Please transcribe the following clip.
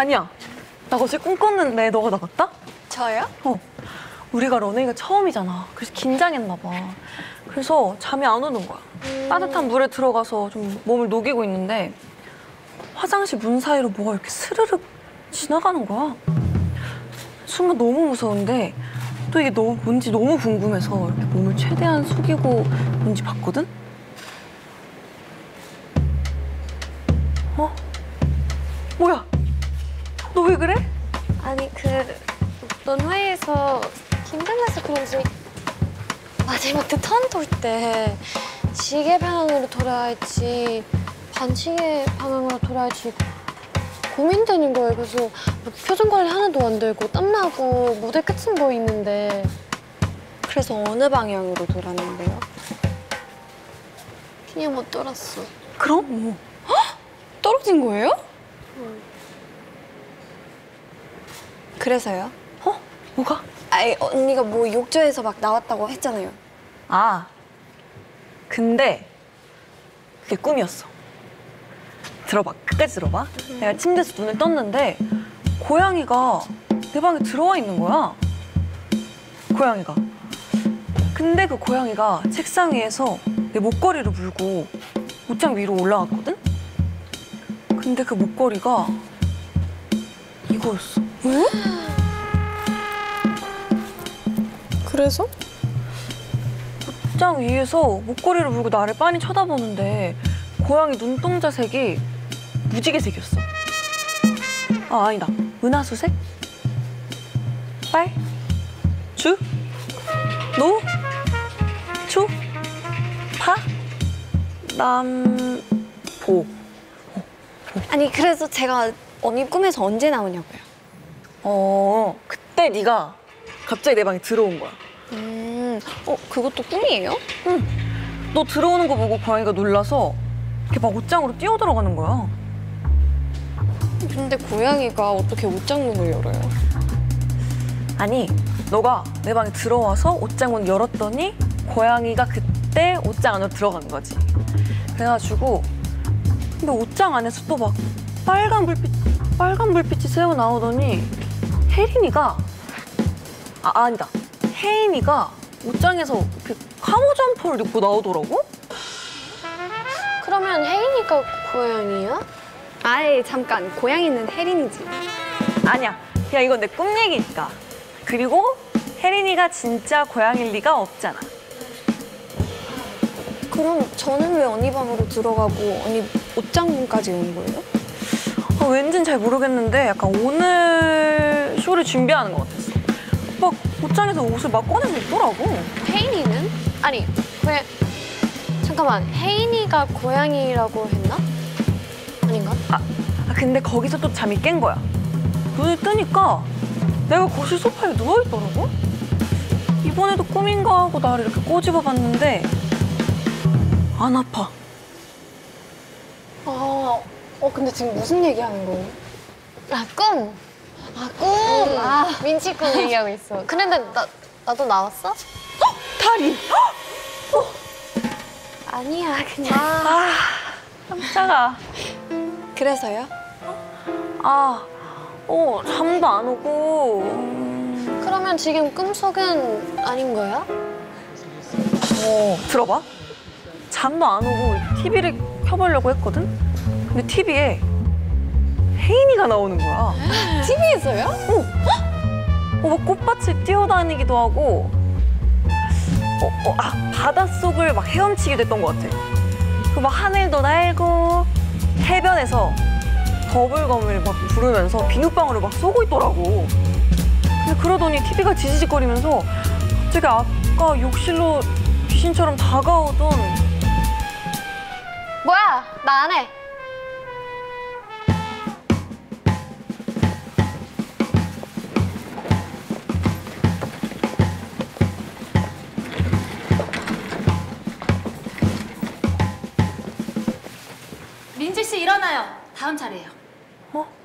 다니야, 나 어제 꿈 꿨는데 너가 나갔다? 저요? 우리가 런웨이가 처음이잖아. 그래서 긴장했나 봐. 그래서 잠이 안 오는 거야. 따뜻한 물에 들어가서 좀 몸을 녹이고 있는데 화장실 문 사이로 뭐가 이렇게 스르륵 지나가는 거야. 순간 너무 무서운데 또 이게 뭔지 너무 궁금해서 이렇게 몸을 최대한 숙이고 뭔지 봤거든? 뭐야? 너 왜 그래? 아니 런웨이에서 긴장해서 그런지 마지막 턴 돌 때 시계 방향으로 돌아야 할지 반시계 방향으로 돌아야 할지 고민되는 거예요. 그래서 뭐 표정 관리 하나도 안 되고 땀나고 무대 끝은 보이는데 그래서 어느 방향으로 돌았는데요? 그냥 못 돌았어. 그럼 뭐? 떨어진 거예요? 그래서요? 뭐가? 아니 언니가 뭐 욕조에서 막 나왔다고 했잖아요. 아, 근데 그게 꿈이었어. 들어봐, 끝까지 들어봐. 내가 침대에서 눈을 떴는데 고양이가 내 방에 들어와 있는 거야. 고양이가. 근데 그 고양이가 책상 위에서 내 목걸이를 물고 옷장 위로 올라갔거든? 근데 그 목걸이가 이거였어. 왜? 그래서? 옷장 위에서 목걸이를 물고 나를 빤히 쳐다보는데 고양이 눈동자 색이 무지개색이었어. 아, 아니다. 은하수색? 빨? 주? 노? 초? 파? 남? 보. 아니 그래서 제가 언니 꿈에서 언제 나오냐고요. 그때 네가 갑자기 내 방에 들어온 거야. 그것도 꿈이에요? 응. 너 들어오는 거 보고 고양이가 놀라서 이렇게 막 옷장으로 뛰어들어가는 거야. 근데 고양이가 어떻게 옷장문을 열어요? 아니, 너가 내 방에 들어와서 옷장 문 열었더니 고양이가 그때 옷장 안으로 들어간 거지. 그래가지고 근데 옷장 안에서 또 막 빨간 불빛이 새어 나오더니 혜린이가 아니다. 혜인이가 옷장에서 그 카모 점퍼를 입고 나오더라고? 그러면 혜인이가 고양이야? 아이 잠깐, 고양이는 혜린이지. 아니야. 그냥 이건 내 꿈 얘기니까. 그리고 혜린이가 진짜 고양이일 리가 없잖아. 그럼 저는 왜 언니 방으로 들어가고 언니 옷장문까지 온 거예요? 왠진 잘 모르겠는데 약간 오늘 쇼를 준비하는 것 같았어. 막 옷장에서 옷을 막 꺼내서 입더라고. 혜인이는? 아니, 잠깐만, 혜인이가 고양이라고 했나? 아닌가? 근데 거기서 또 잠이 깬 거야. 눈을 뜨니까 내가 거실 소파에 누워있더라고? 이번에도 꿈인가 하고 나를 이렇게 꼬집어봤는데 안 아파. 근데 지금 무슨 얘기하는 거예요? 꿈! 꿈! 민치 꿈 얘기하고 있어. 그런데 나도 나왔어? 다리! 아니야, 그냥. 깜짝아. 그래서요? 잠도 안 오고. 그러면 지금 꿈속은 아닌 거야? 들어봐. 잠도 안 오고 TV를 켜보려고 했거든? 근데 TV에 혜인이가 나오는 거야. TV에서요? 막 꽃밭을 뛰어다니기도 하고 바닷속을 막 헤엄치기도 했던 것 같아. 막 하늘도 날고 해변에서 버블검을 막 부르면서 비눗방울을 막 쏘고 있더라고. 근데 그러더니 TV가 지지직거리면서 갑자기 아까 욕실로 귀신처럼 다가오던 뭐야? 나 안 해. 민지 씨 일어나요. 다음 차례예요.